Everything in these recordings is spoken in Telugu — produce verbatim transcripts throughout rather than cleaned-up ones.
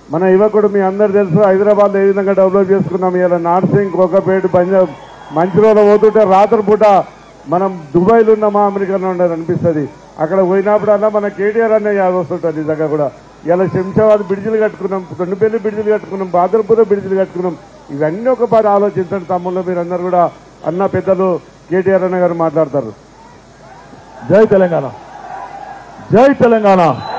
మన యువకుడు మీ అందరు తెలుసు హైదరాబాద్ ఏ విధంగా డెవలప్ చేసుకున్నాం. ఇలా నార్సింగ్ కోకపేట పంజాబ్ మంచిరోలో పోతుంటే రాత్రిపూట మనం దుబాయ్లో ఉన్నామా అమెరికాలో ఉండదు అనిపిస్తుంది. అక్కడ పోయినప్పుడల్లా మన కేటీఆర్ అనే యాద వస్తుంటుంది. నిజంగా కూడా ఇలా శంషాబాద్ బ్రిడ్జిలు కట్టుకున్నాం, కొండపల్లి బ్రిడ్జిలు కట్టుకున్నాం, బాదర్పూర్ బ్రిడ్జిలు కట్టుకున్నాం. ఇవన్నీ ఒకసారి ఆలోచించండి తమ్ముళ్ళు. మీరందరూ కూడా అన్న పెద్దలు కేటీఆర్ అన్న గారు మాట్లాడతారు. జై తెలంగాణ, జై తెలంగాణ,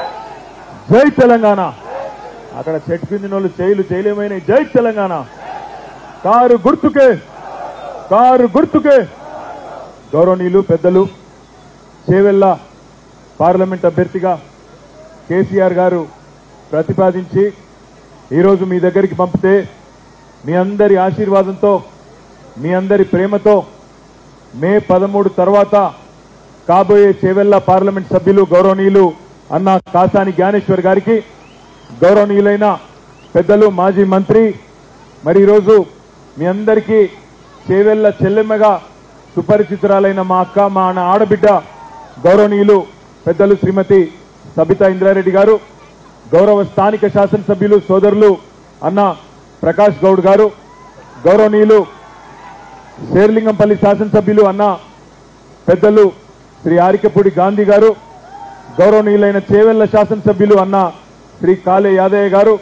జై తెలంగాణ. అక్కడ చెట్టు కింది వాళ్ళు చేయలు చేయలేమైనాయి. జై తెలంగాణ. కారు గుర్తుకే, కారు గుర్తుకే. గౌరవనీయులు పెద్దలు చేవెళ్ల పార్లమెంట్ అభ్యర్థిగా కేసీఆర్ గారు ప్రతిపాదించి ఈరోజు మీ దగ్గరికి పంపితే మీ అందరి ఆశీర్వాదంతో మీ అందరి ప్రేమతో మే పదమూడు తర్వాత కాబోయే చేవెళ్ల పార్లమెంట్ సభ్యులు గౌరవనీయులు అన్న కాసాని జ్ఞానేశ్వర్ గారికి, గౌరవనీయులైన పెద్దలు మాజీ మంత్రి, మరి ఈరోజు మీ అందరికీ చేవెళ్ల చెల్లెమ్మగా సుపరిచితురాలైన మా అక్క, మా ఆడబిడ్డ గౌరవనీయులు పెద్దలు శ్రీమతి సబితా ఇంద్రారెడ్డి గారు, గౌరవ స్థానిక శాసనసభ్యులు సోదరులు అన్న ప్రకాష్ గౌడ్ గారు, గౌరవనీయులు శేర్లింగంపల్లి శాసనసభ్యులు అన్న పెద్దలు శ్రీ ఆరికపూడి గాంధీ గారు, గౌరవనీయులైన చేవెళ్ల శాసనసభ్యులు అన్న శ్రీ కాళే యాదయ్య గారు,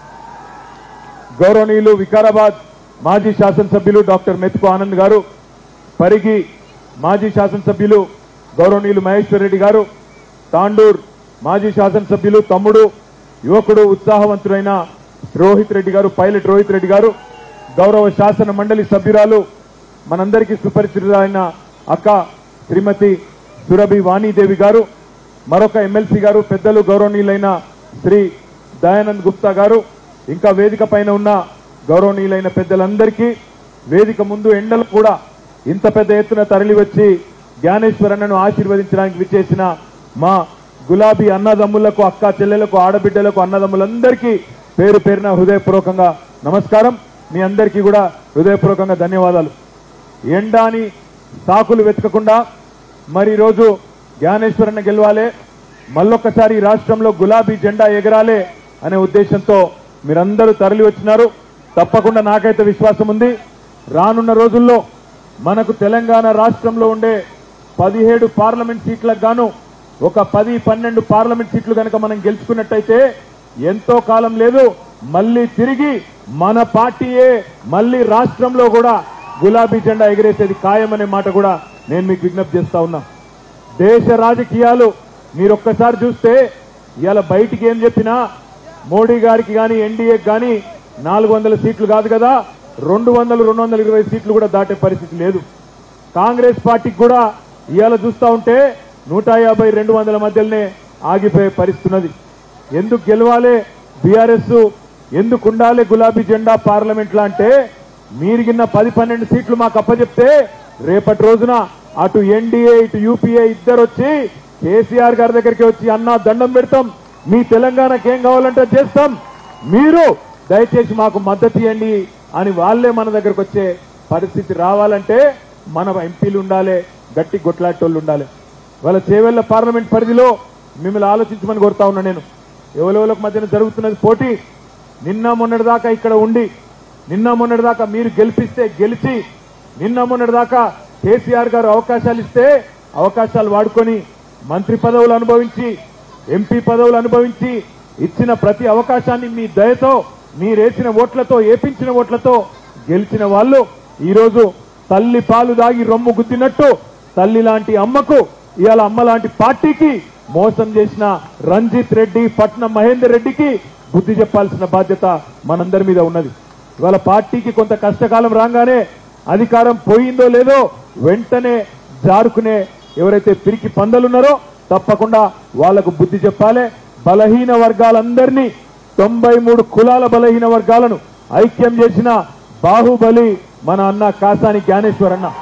గౌరవనీయులు వికారాబాద్ మాజీ శాసనసభ్యులు డాక్టర్ మెతుకు ఆనంద్ గారు, పరిగి మాజీ శాసనసభ్యులు గౌరవనీయులు మహేశ్వర్ రెడ్డి గారు, తాండూర్ మాజీ శాసనసభ్యులు తమ్ముడు యువకుడు ఉత్సాహవంతుడైన రోహిత్ రెడ్డి గారు, పైలట్ రోహిత్ రెడ్డి గారు, గౌరవ శాసన మండలి సభ్యురాలు మనందరికీ సుపరిచితులైన అక్క శ్రీమతి సురభి వాణీదేవి గారు, మరొక ఎమ్మెల్సీ గారు పెద్దలు గౌరవనీయులైన శ్రీ దయానంద్ గుప్తా గారు, ఇంకా వేదిక పైన ఉన్న గౌరవనీయులైన పెద్దలందరికీ, వేదిక ముందు ఎండలు కూడా ఇంత పెద్ద ఎత్తున తరలి వచ్చి జ్ఞానేశ్వర్ అన్నను ఆశీర్వదించడానికి విచ్చేసిన మా గులాబీ అన్నదమ్ములకు, అక్క చెల్లెలకు, ఆడబిడ్డలకు, అన్నదమ్ములందరికీ పేరు పేరున హృదయపూర్వకంగా నమస్కారం. మీ అందరికీ కూడా హృదయపూర్వకంగా ధన్యవాదాలు. ఎండాని సాకులు వెతకకుండా మరి ఈరోజు జ్ఞానేశ్వరన్న గెలవాలే, మళ్ళొక్కసారి రాష్ట్రంలో గులాబీ జెండా ఎగరాలే అనే ఉద్దేశంతో మీరందరూ తరలి వచ్చినారు. తప్పకుండా నాకైతే విశ్వాసం ఉంది, రానున్న రోజుల్లో మనకు తెలంగాణ రాష్ట్రంలో ఉండే పదిహేడు పార్లమెంట్ సీట్లకు గాను ఒక పది పన్నెండు పార్లమెంట్ సీట్లు కనుక మనం గెలుచుకున్నట్టయితే ఎంతో కాలం లేదు మళ్ళీ తిరిగి మన పార్టీయే మళ్ళీ రాష్ట్రంలో కూడా గులాబీ జెండా ఎగిరేసేది ఖాయమనే మాట కూడా నేను మీకు విజ్ఞప్తి చేస్తా ఉన్నా. దేశ రాజకీయాలు మీరు ఒక్కసారి చూస్తే ఇవాళ బయటికి ఏం చెప్పినా మోడీ గారికి కానీ ఎన్డీఏకి కానీ నాలుగు వందల సీట్లు కాదు కదా, రెండు వందలు రెండు వందల ఇరవై సీట్లు కూడా దాటే పరిస్థితి లేదు. కాంగ్రెస్ పార్టీకి కూడా ఇవాళ చూస్తా ఉంటే నూట యాభై రెండు వందల మధ్యలోనే ఆగిపోయే పరిస్థితున్నది. ఎందుకు గెలవాలి బీఆర్ఎస్, ఎందుకు ఉండాలి గులాబీ జెండా పార్లమెంట్లో అంటే మీరిగిన్న పది పన్నెండు సీట్లు మాకు అప్పచెప్తే రేపటి రోజున అటు ఎన్డీఏ ఇటు యూపీఏ ఇద్దరు వచ్చి కేసీఆర్ గారి దగ్గరికి వచ్చి అన్నా దండం పెడతాం, మీ తెలంగాణకి ఏం కావాలంటే చేస్తాం, మీరు దయచేసి మాకు మద్దతు ఇవ్వండి అని వాళ్లే మన దగ్గరకు వచ్చే పరిస్థితి రావాలంటే మన ఎంపీలు ఉండాలి, గట్టి గొట్లాటోళ్ళు ఉండాలి. వాళ్ళ చేవెళ్ల పార్లమెంట్ పరిధిలో మిమ్మల్ని ఆలోచించమని కోరుతా ఉన్నా. నేను ఎవరెవరికి మధ్యన జరుగుతున్నది పోటీ. నిన్న మొన్నటి దాకా ఇక్కడ ఉండి నిన్న మొన్నటి దాకా మీరు గెలిపిస్తే గెలిచి నిన్న మొన్నటి దాకా కేసీఆర్ గారు అవకాశాలు ఇస్తే అవకాశాలు వాడుకొని మంత్రి పదవులు అనుభవించి ఎంపీ పదవులు అనుభవించి ఇచ్చిన ప్రతి అవకాశాన్ని మీ దయతో మీరేసిన ఓట్లతో ఏపించిన ఓట్లతో గెలిచిన వాళ్ళు ఈరోజు తల్లి పాలు దాగి రొమ్ము గుద్దినట్టు తల్లి లాంటి అమ్మకు ఇవాళ అమ్మ లాంటి పార్టీకి మోసం చేసిన రంజిత్ రెడ్డి, పట్నం మహేందర్ రెడ్డికి బుద్ధి చెప్పాల్సిన బాధ్యత మనందరి మీద ఉన్నది. ఇవాళ పార్టీకి కొంత కష్టకాలం రాగానే అధికారం పోయిందో లేదో వెంటనే జారుకునే ఎవరైతే పిరికి పందలున్నారో తప్పకుండా వాళ్లకు బుద్ధి చెప్పాలి. బలహీన వర్గాలందరినీ తొంభై మూడు కులాల బలహీన వర్గాలను ఐక్యం చేసిన బాహుబలి మన అన్న కాసాని జ్ఞానేశ్వర్ అన్న.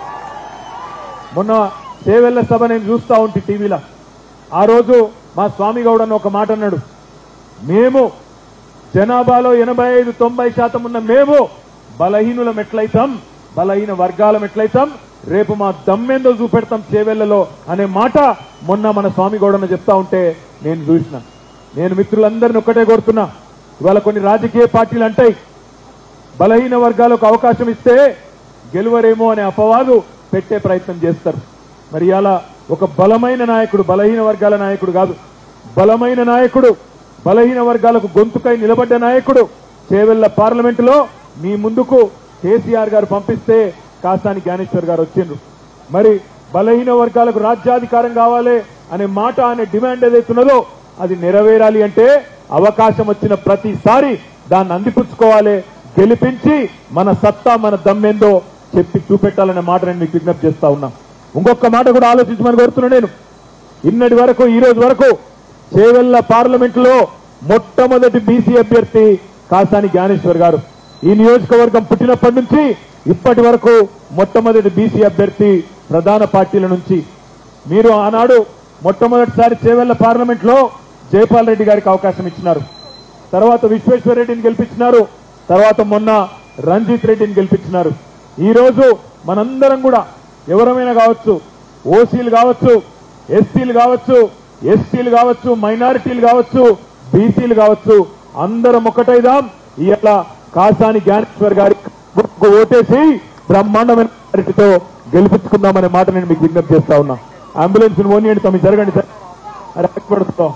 మొన్న చేవెళ్ల సభ నేను చూస్తా ఉంటే టీవీలో, ఆ రోజు మా స్వామి గౌడ్ అన్న ఒక మాట అన్నాడు, మేము జనాభాలో ఎనభై ఐదు తొంభై శాతం ఉన్న మేము బలహీనులం ఎట్లయితాం, బలహీన వర్గాలం ఎట్లయితాం, రేపు మా దమ్మెందో చూపెడతాం చేవెళ్లలో అనే మాట మొన్న మన స్వామి గౌడ్ అన్న చెప్తా ఉంటే నేను చూసిన. నేను మిత్రులందరినీ ఒక్కటే కోరుతున్నా, ఇవాళ కొన్ని రాజకీయ పార్టీలు అంటాయి బలహీన వర్గాలకు అవకాశం ఇస్తే గెలువరేమో అనే అపవాదు పెట్టే ప్రయత్నం చేస్తారు. మరి ఇలా ఒక బలమైన నాయకుడు, బలహీన వర్గాల నాయకుడు కాదు, బలమైన నాయకుడు, బలహీన వర్గాలకు గొంతుకై నిలబడ్డ నాయకుడు చేవెళ్ల పార్లమెంటులో మీ ముందుకు కేసీఆర్ గారు పంపిస్తే కాసాని జ్ఞానేశ్వర్ గారు వచ్చిండ్రు. మరి బలహీన వర్గాలకు రాజ్యాధికారం కావాలి అనే మాట, అనే డిమాండ్ ఏదైతున్నదో అది నెరవేరాలి అంటే అవకాశం వచ్చిన ప్రతిసారి దాన్ని అందిపుచ్చుకోవాలి, గెలిపించి మన సత్తా మన దమ్మేందో చెప్పి చూపెట్టాలనే మాట నేను మీకు విజ్ఞప్తి చేస్తా ఉన్నా. ఇంకొక మాట కూడా ఆలోచించమని కోరుతున్నా. నేను ఇన్నటి వరకు ఈ రోజు వరకు చేవెళ్ల పార్లమెంటులో మొట్టమొదటి బీసీ అభ్యర్థి కాసాని జ్ఞానేశ్వర్ గారు. ఈ నియోజకవర్గం పుట్టినప్పటి నుంచి ఇప్పటి వరకు మొట్టమొదటి బీసీ అభ్యర్థి ప్రధాన పార్టీల నుంచి. మీరు ఆనాడు మొట్టమొదటిసారి చేవెళ్ల పార్లమెంట్ లో జైపాల్ రెడ్డి గారికి అవకాశం ఇచ్చినారు, తర్వాత విశ్వేశ్వర రెడ్డిని గెలిపించినారు, తర్వాత మొన్న రంజిత్ రెడ్డిని గెలిపించినారు. ఈ రోజు మనందరం కూడా ఎవరమైనా కావచ్చు, ఓసీలు కావచ్చు, ఎస్సీలు కావచ్చు, ఎస్టీలు కావచ్చు, మైనారిటీలు కావచ్చు, బీసీలు కావచ్చు, అందరం ఒకటైదాం. ఇవాళ కాసాని జ్ఞానేశ్వర్ గారి ఓటేసి బ్రహ్మాండమైన మెజారిటీతో గెలిపించుకుందామనే మాట నేను మీకు విజ్ఞప్తి చేస్తా ఉన్నా. అంబులెన్స్ ఓనియండి తమ్మి, జరగండి సార్. అరే పడుతాం,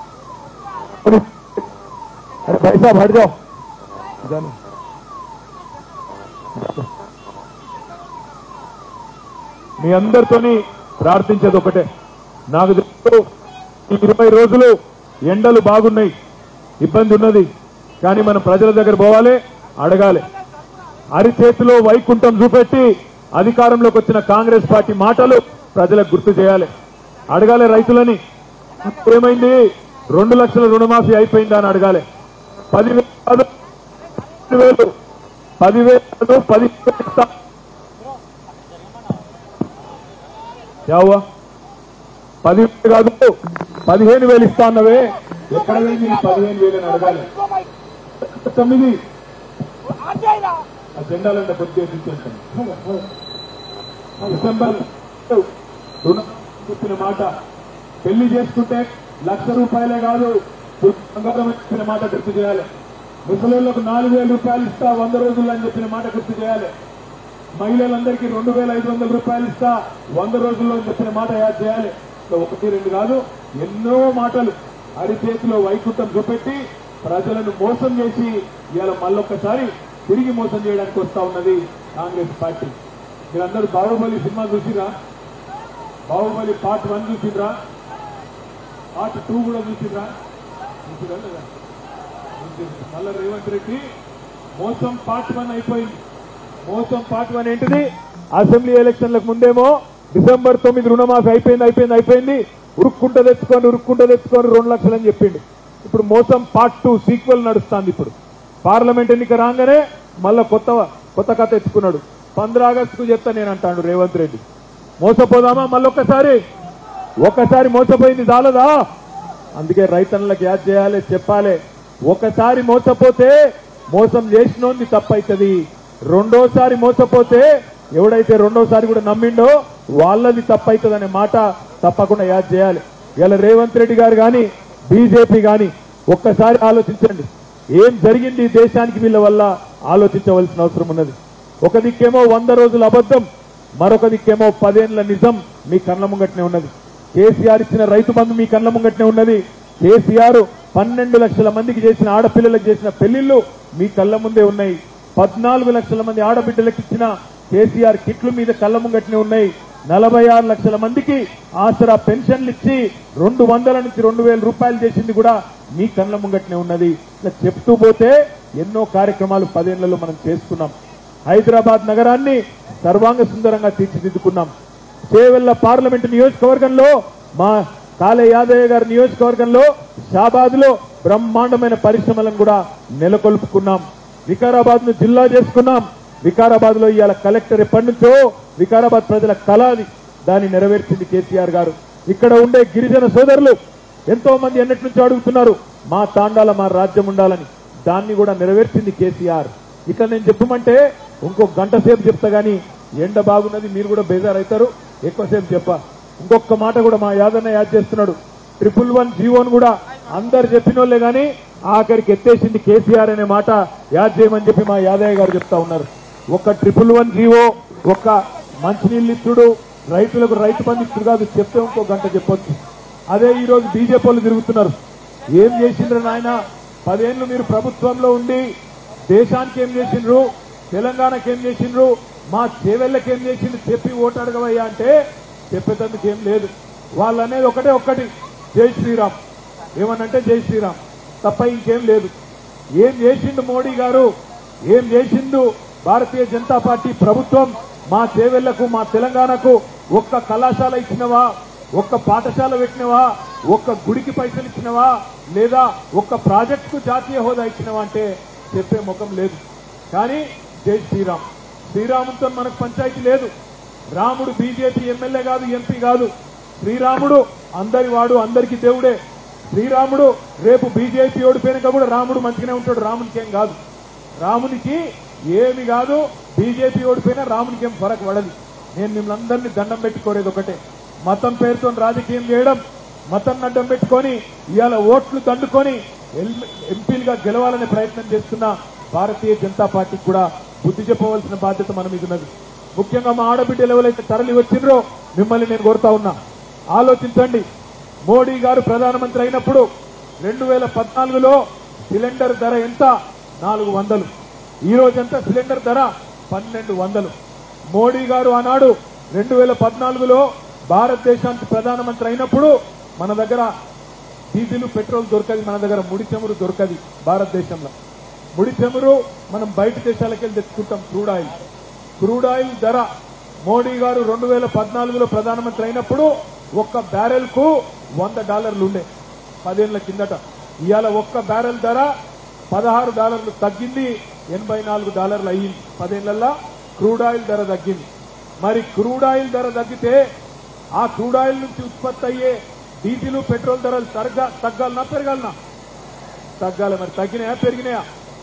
అరే పైసా పడదాం. మీ అందరితోని ప్రార్థించేది ఒకటే, నాకు తెలుసు ఈ ఇరవై రోజులు ఎండలు బాగున్నాయి, ఇబ్బంది ఉన్నది, కానీ మనం ప్రజల దగ్గర పోవాలి, అడగాలి. అరిచేతిలో వైకుంఠం చూపెట్టి అధికారంలోకి వచ్చిన కాంగ్రెస్ పార్టీ మాటలు ప్రజలకు గుర్తు చేయాలి, అడగాలి. రైతులని ఏమైంది, రెండు లక్షల రుణమాఫీ అయిపోయిందా అని అడగాలి. పదివేలు పదివేలు పదివేలు పదివేలు ఇస్తా యావా, పదివేలు కాదు పదిహేను వేలు ఇస్తా అన్నవే, ఎక్కడ పోయింది పదిహేను వేలు అని అడగాలి. తొమ్మిది జెండాలంటే కొద్దిగా డిసెంబర్ రుణం చెప్పిన మాట, పెళ్లి చేసుకుంటే లక్ష రూపాయలే కాదు బంగారం చెప్పిన మాట గుర్తు చేయాలి. ముసలిళ్లకు నాలుగు వేల రూపాయలు ఇస్తా వంద రోజుల్లో అని చెప్పిన మాట గుర్తు చేయాలి. మహిళలందరికీ రెండు వేల ఐదు వందల రూపాయలు ఇస్తా వంద రోజుల్లో అని చెప్పిన మాట యాద్ చేయాలి. ఒకటి రెండు కాదు, ఎన్నో మాటలు అరిచేతిలో వైకుంఠం చూపెట్టి ప్రజలను మోసం చేసి ఇవాళ మళ్ళొక్కసారి తిరిగి మోసం చేయడానికి వస్తా ఉన్నది కాంగ్రెస్ పార్టీ. మీరందరూ బాహుబలి సినిమా చూసిరా? బాహుబలి పార్ట్ వన్ చూసిరా? పార్ట్ టూ కూడా చూసిరా? చూసిరా లేదా? మళ్ళా రేవంత్ రెడ్డి మోసం పార్ట్ వన్ అయిపోయింది. మోసం పార్ట్ వన్ ఏంటిది? అసెంబ్లీ ఎలక్షన్లకు ముందేమో డిసెంబర్ తొమ్మిది రుణమాఫీ అయిపోయింది అయిపోయింది అయిపోయింది ఉరుక్కుంట తెచ్చుకొని ఉరుక్కుంట తెచ్చుకొని రెండు లక్షలు అని చెప్పిండు. ఇప్పుడు మోసం పార్ట్ టూ సీక్వెల్ నడుస్తుంది. ఇప్పుడు పార్లమెంట్ ఎన్నిక రాగానే మళ్ళా కొత్త కొత్త కథ తెచ్చుకున్నాడు. పంద్ర ఆగస్టుకు చెప్తా నేను అంటాడు రేవంత్ రెడ్డి. మోసపోదామా మళ్ళొక్కసారి? ఒక్కసారి మోసపోయింది చాలదా? అందుకే రైతన్నలకు యాద్ చేయాలి, చెప్పాలి. ఒకసారి మోసపోతే మోసం చేసినోంది తప్పైతుంది. రెండోసారి మోసపోతే ఎవడైతే రెండోసారి కూడా నమ్మిండో వాళ్ళది తప్పైతుందనే మాట తప్పకుండా యాద్ చేయాలి. ఇలా రేవంత్ రెడ్డి గారు కానీ బీజేపీ కానీ ఒక్కసారి ఆలోచించండి, ఏం జరిగింది ఈ దేశానికి వీళ్ళ వల్ల ఆలోచించవలసిన అవసరం ఉన్నది. ఒక దిక్కేమో వంద రోజుల అబద్ధం, మరొక దిక్కేమో పదేళ్ల నిజం మీ కళ్ళ ముంగట్నే ఉన్నది. కేసీఆర్ ఇచ్చిన రైతు బంధు మీ కళ్ళ ముంగట్నే ఉన్నది. కేసీఆర్ పన్నెండు లక్షల మందికి చేసిన ఆడపిల్లలకు చేసిన పెళ్లిళ్లు మీ కళ్ళ ముందే ఉన్నాయి. పద్నాలుగు లక్షల మంది ఆడబిడ్డలకు ఇచ్చిన కేసీఆర్ కిట్లు మీద కళ్ళ ముంగట్నే ఉన్నాయి. నలభై ఆరు లక్షల మందికి ఆసరా పెన్షన్లు ఇచ్చి రెండు వందల నుంచి రెండు వేల రూపాయలు చేసింది కూడా మీ కళ్ళ ముంగట్నే ఉన్నది. ఇట్లా చెప్తూ పోతే ఎన్నో కార్యక్రమాలు పదేళ్లలో మనం చేసుకున్నాం. హైదరాబాద్ నగరాన్ని సర్వాంగ సుందరంగా తీర్చిదిద్దుకున్నాం. చేవెళ్ల పార్లమెంటు నియోజకవర్గంలో మా కాళే యాదయ్య గారి నియోజకవర్గంలో షాబాద్ లో బ్రహ్మాండమైన పరిశ్రమలను కూడా నెలకొల్పుకున్నాం. వికారాబాద్ ను జిల్లా చేసుకున్నాం. వికారాబాద్ లో ఇవాళ కలెక్టర్ ఎప్పటి నుంచో వికారాబాద్ ప్రజల కళ అది, దాన్ని నెరవేర్చింది కేసీఆర్ గారు. ఇక్కడ ఉండే గిరిజన సోదరులు ఎంతో మంది ఎన్నటి నుంచో అడుగుతున్నారు మా తాండాల మా రాజ్యం ఉండాలని, దాన్ని కూడా నెరవేర్చింది కేసీఆర్. ఇట్లా నేను చెప్పమంటే ఇంకో గంట సేపు చెప్తా గానీ ఎండ బాగున్నది, మీరు కూడా బేజారైతారు, ఎక్కువసేపు చెప్పా. ఇంకొక మాట కూడా మా యాదన్న యాద్ చేస్తున్నాడు. ట్రిపుల్ వన్ జీవోను కూడా అందరు చెప్పినోళ్లే గానీ ఆఖరికి ఎత్తేసింది కేసీఆర్ అనే మాట యాద్ చేయమని చెప్పి మా యాదయ్య గారు చెప్తా ఉన్నారు. ఒక్క ట్రిపుల్ వన్ జీవో, ఒక్క మంచినీళ్ళు ఇచ్చుడు, రైతులకు రైతు బంధు ఇచ్చుడు కాదు, చెప్తే ఇంకో గంట చెప్పొచ్చు. అదే ఈ రోజు బీజేపీ వాళ్ళు తిరుగుతున్నారు. ఏం చేసిండ్రు నాయన? పదేళ్లు మీరు ప్రభుత్వంలో ఉండి దేశానికి ఏం చేసిండ్రు, తెలంగాణకి ఏం చేసిండ్రు, మా చేవెళ్ళకి ఏం చేసిండ్రు చెప్పి ఓటు అడగవయ్యా అంటే చెప్పేటందుకు ఏం లేదు. వాళ్ళు అనేది ఒకటే ఒక్కటి, జై శ్రీరామ్. ఏమనంటే జై శ్రీరామ్ తప్ప ఇంకేం లేదు. ఏం చేసిండు మోడీ గారు, ఏం చేసిండు భారతీయ జనతా పార్టీ ప్రభుత్వం మా చేవెళ్లకు, మా తెలంగాణకు ఒక్క కళాశాల ఇచ్చినవా, ఒక్క పాఠశాల పెట్టినవా, ఒక్క గుడికి పైసలు ఇచ్చినవా, లేదా ఒక్క ప్రాజెక్టుకు జాతీయ హోదా ఇచ్చినవా అంటే చెప్పే ముఖం లేదు. కానీ జై శ్రీరామ్, శ్రీరాముతో మనకు పంచాయతీ లేదు. రాముడు బీజేపీ ఎమ్మెల్యే కాదు, ఎంపీ కాదు. శ్రీరాముడు అందరి వాడు, అందరికీ దేవుడే. శ్రీరాముడు రేపు బీజేపీ ఓడిపోయినాక కూడా రాముడు మంచిగానే ఉంటాడు, రామునికి ఏం కాదు. రామునికి ఏమి కాదు, బీజేపీ ఓడిపోయినా రామునికి ఏం ఫరక్ పడదు. నేను మిమ్మల్ని దండం పెట్టుకోలేదు ఒకటే, మతం పేరుతో రాజకీయం చేయడం, మతం అడ్డం పెట్టుకొని ఇవాళ ఓట్లు దండుకొని ఎంపీలుగా గెలవాలనే ప్రయత్నం చేస్తున్న భారతీయ జనతా పార్టీకి కూడా బుద్ధి చెప్పవలసిన బాధ్యత మన మీద ఉన్నది. ముఖ్యంగా మా ఆడబిడ్డలు ఎవరైతే తరలి వచ్చిండ్రో మిమ్మల్ని నేను కోరుతా ఉన్నా, ఆలోచించండి. మోడీ గారు ప్రధానమంత్రి అయినప్పుడు రెండు వేల పద్నాలుగులో సిలిండర్ ధర ఎంత? నాలుగు వందలు. ఈ రోజు ఎంత సిలిండర్ ధర? పన్నెండు వందలు. మోడీ గారు ఆనాడు రెండు వేల పద్నాలుగులో భారతదేశానికి ప్రధానమంత్రి అయినప్పుడు మన దగ్గర డీజిల్, పెట్రోల్ దొరకది, మన దగ్గర ముడి చమురు దొరకది. భారతదేశంలో ముడి చమురు మనం బయట దేశాలకు వెళ్ళి తెచ్చుకుంటాం. క్రూడ్ ఆయిల్ క్రూడ్ ఆయిల్ ధర మోడీ గారు రెండు వేల పద్నాలుగులో ప్రధానమంత్రి అయినప్పుడు ఒక్క బ్యారెల్ కు వంద డాలర్లు ఉండే పదేళ్ల కిందట. ఇవాళ ఒక్క బ్యారెల్ ధర పదహారు డాలర్లు తగ్గింది, ఎనభై నాలుగు డాలర్లు అయ్యింది. పదేళ్లలో క్రూడ్ ఆయిల్ ధర తగ్గింది. మరి క్రూడ్ ఆయిల్ ధర తగ్గితే ఆ క్రూడ్ ఆయిల్ నుంచి ఉత్పత్తి అయ్యే డీజిల్, పెట్రోల్ ధరలు తగ్గ తగ్గాలనా పెరగాలనా? తగ్గాలి. మరి తగ్గినాయా పెరిగినాయా?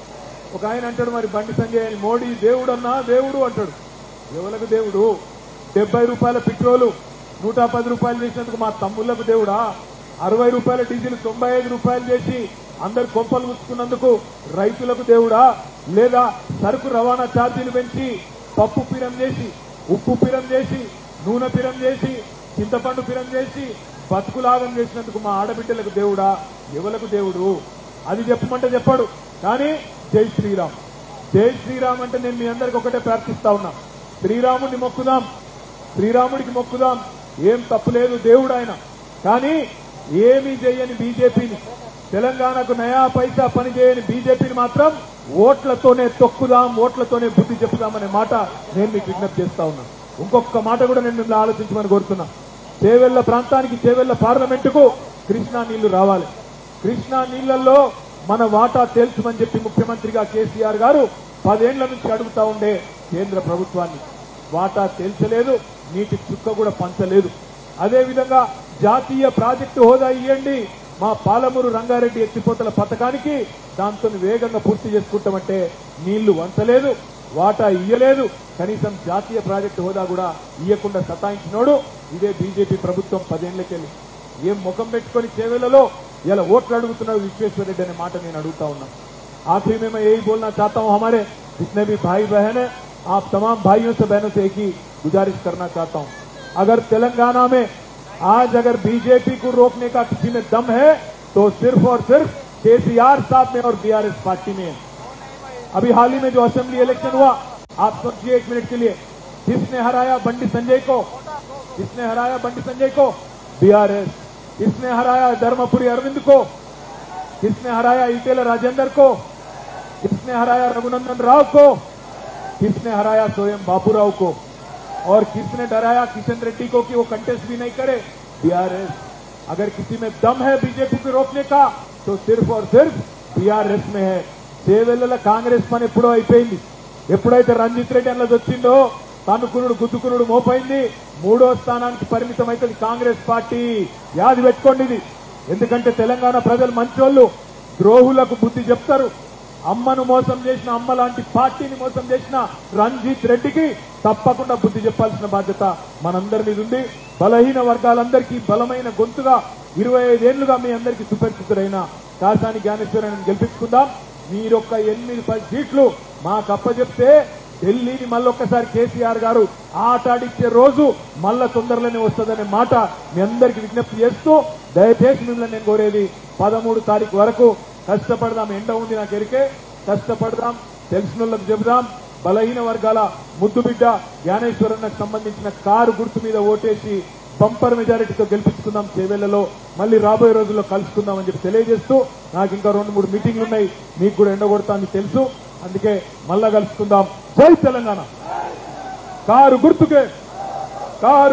ఒక ఆయన అంటాడు మరి బండి సంజయ్ అని, మోడీ దేవుడు అన్నా దేవుడు అంటాడు. ఎవరికి దేవుడు? డెబ్బై రూపాయల పెట్రోలు నూట పది రూపాయలు చేసినందుకు మా తమ్ముళ్లకు దేవుడా? అరవై రూపాయల డీజిల్ తొంభై ఐదు రూపాయలు చేసి అందరు కొంపలు ముచ్చుకున్నందుకు రైతులకు దేవుడా? లేదా సరుకు రవాణా ఛార్జీలు పెంచి పప్పు పిరం చేసి, ఉప్పు పిరం చేసి, నూనె పిరం చేసి, చింతపండు పిరం చేసి బతుకులాగం చేసినందుకు మా ఆడబిడ్డలకు దేవుడా? ఎవలకు దేవుడు? అది చెప్పమంటే చెప్పాడు. కానీ జై శ్రీరామ్, జై శ్రీరామ్ అంటే నేను మీ అందరికి ఒకటే ప్రార్థిస్తా ఉన్నా, శ్రీరాముడిని మొక్కుదాం, శ్రీరాముడికి మొక్కుదాం. ఏం తప్పులేదు, దేవుడు ఆయన. కానీ ఏమీ చేయని బీజేపీని, తెలంగాణకు నయా పైసా పని చేయని బీజేపీని మాత్రం ఓట్లతోనే తొక్కుదాం, ఓట్లతోనే బుద్ధి చెప్పుదామనే మాట నేను మీకు విజ్ఞప్తి చేస్తా ఉన్నా. ఇంకొక మాట కూడా నేను మిమ్మల్ని ఆలోచించమని కోరుతున్నా. చేవెళ్ల ప్రాంతానికి, చేవెళ్ల పార్లమెంటుకు కృష్ణా నీళ్లు రావాలి. కృష్ణా నీళ్లలో మన వాటా తెలుసుమని చెప్పి ముఖ్యమంత్రిగా కేసీఆర్ గారు పదేళ్ల నుంచి అడుగుతా ఉండే కేంద్ర ప్రభుత్వాన్ని. వాటా తెలుసలేదు, నీటి చుక్క కూడా పంచలేదు. అదేవిధంగా జాతీయ ప్రాజెక్టు హోదా ఇవ్వండి, మా పాలమూరు రంగారెడ్డి ఎత్తిపోతల పథకానికి దాంతో వేగంగా పూర్తి చేసుకుంటామంటే నీళ్లు వంచలేదు, వాటా ఇయ్యలేదు. కనీసం జాతీయ ప్రాజెక్టు హోదా కూడా ఇయ్యకుండా సతాయించినోడు ఇదే బీజేపీ ప్రభుత్వం పదేళ్లకెళ్ళి. ఏం ముఖం పెట్టుకుని చేవేళ్లలో ఇలా ఓట్లు అడుగుతున్నాడు విశ్వేశ్వర రెడ్డి అనే మాట నేను అడుగుతా ఉన్నా. आखिरी में मैं यही बोलना चाहता हूं, हमारे जितने भी भाई बहन हैं, आप तमाम भाइयों से बहनों से एक ही गुजारिश करना चाहता हूं, अगर तेलंगाना में आज अगर बीजेपी को रोकने का किसी में दम है तो सिर्फ और सिर्फ केसीआर साहब में और बीआरएस पार्टी में है। अभी हाल ही में जो असेंबली इलेक्शन हुआ, आप सोचिए एक मिनट के लिए, किसने हराया बंडी संजय को? किसने हराया बंडी संजय को? बीआरएस। किसने हराया धर्मपुरी अरविंद को? किसने हराया ईटेल राजेंद्र को? किसने हराया रघुनंदन राव को? किसने हराया स्वयं बाबूराव को? और किसने डराया किशन रेड्डी को कि वो कंटेस्ट भी नहीं करे? बीआरएस। अगर किसी में दम है बीजेपी को रोकने का तो सिर्फ और सिर्फ बीआरएस में है। చేవెళ్ల కాంగ్రెస్ పని ఎప్పుడో అయిపోయింది. ఎప్పుడైతే రంజిత్ రెడ్డి అన్నది వచ్చిందో తన్నుకునుడు గుద్దుకునుడు మోపైంది. మూడో స్థానానికి పరిమితం అవుతుంది కాంగ్రెస్ పార్టీ. యాది పెట్టుకోండి ఇది. ఎందుకంటే తెలంగాణ ప్రజలు మంచోళ్ళు, ద్రోహులకు బుద్ధి చెప్తారు. అమ్మను మోసం చేసిన, అమ్మ లాంటి పార్టీని మోసం చేసిన రంజిత్ రెడ్డికి తప్పకుండా బుద్ధి చెప్పాల్సిన బాధ్యత మనందరి మీద ఉంది. బలహీన వర్గాలందరికీ బలమైన గొంతుగా ఇరవై ఐదేళ్లుగా మీ అందరికీ సుపరిచితుడైన కాసాని జ్ఞానేశ్వరరావుని గెలిపించుకుందాం. మీరొక్క ఎనిమిది పది సీట్లు మాకు అప్పచెప్తే ఢిల్లీని మళ్ళొక్కసారి కేసీఆర్ గారు ఆటాడిచ్చే రోజు మళ్ళా తొందరలోనే వస్తుందనే మాట మీ అందరికీ విజ్ఞప్తి చేస్తూ దయచేసి మిమ్మల్ని నేను కోరేది పదమూడు తారీఖు వరకు కష్టపడదాం. ఎండ ఉంది నాకు ఎరికే, కష్టపడదాం, తెలిసిన వాళ్ళకి చెబుదాం. బలహీన వర్గాల ముద్దుబిడ్డ జ్ఞానేశ్వరన్నకు సంబంధించిన కారు గుర్తు మీద ఓటేసి బంపర్ మెజారిటీతో గెలిపించుకుందాం. చేవెళ్లలో మళ్ళీ రాబోయే రోజుల్లో కలుసుకుందామని చెప్పి తెలియజేస్తూ నాకు ఇంకా రెండు మూడు మీటింగ్లు ఉన్నాయి, మీకు కూడా ఎండగొడతా అని తెలుసు, అందుకే మళ్ళా కలుసుకుందాం. జై తెలంగాణ. కారు గుర్తుకే కారు